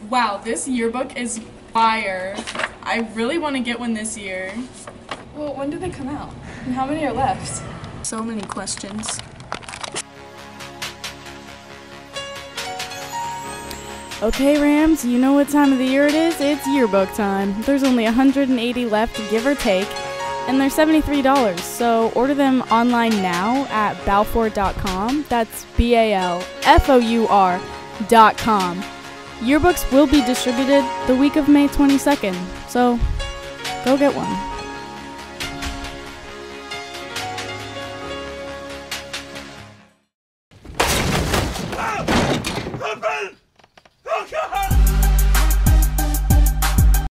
Wow, this yearbook is fire. I really want to get one this year. Well, when do they come out? And how many are left? So many questions. Okay, Rams, you know what time of the year it is? It's yearbook time. There's only 180 left, give or take, and they're $73, so order them online now at balfour.com. That's BALFOUR.com. Yearbooks will be distributed the week of May 22nd, so go get one.